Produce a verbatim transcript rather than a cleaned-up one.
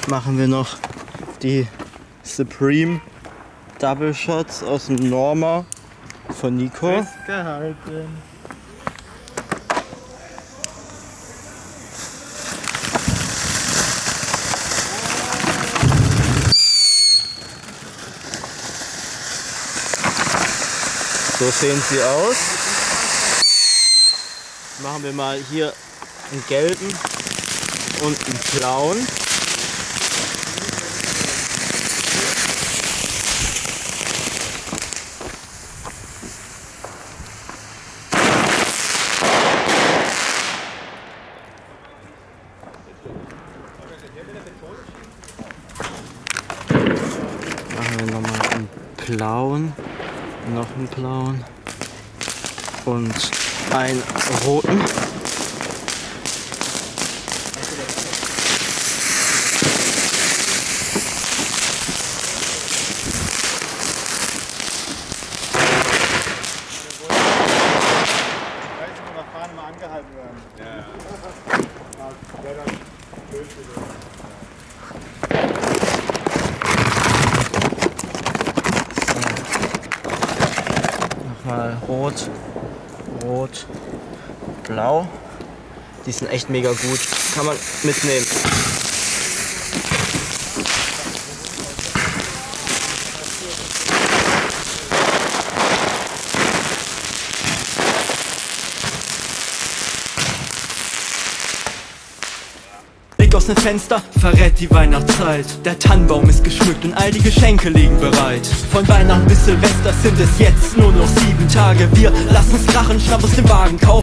machen wir noch die Supreme Double Shots aus dem Norma von Nico. Festgehalten. So sehen sie aus. Machen wir mal hier einen gelben und einen blauen. Machen wir nochmal einen blauen, noch einen blauen und einen roten. Angehalten werden. Ja, ja. Ja, dann Nochmal rot, rot, blau. Die sind echt mega gut. Kann man mitnehmen. Blick aus dem Fenster verrät die Weihnachtszeit. Der Tannenbaum ist geschmückt und all die Geschenke liegen bereit. Von Weihnachten bis Silvester sind es jetzt nur noch sieben Tage. Wir lassen's krachen, schnapp aus dem Wagen, kaufen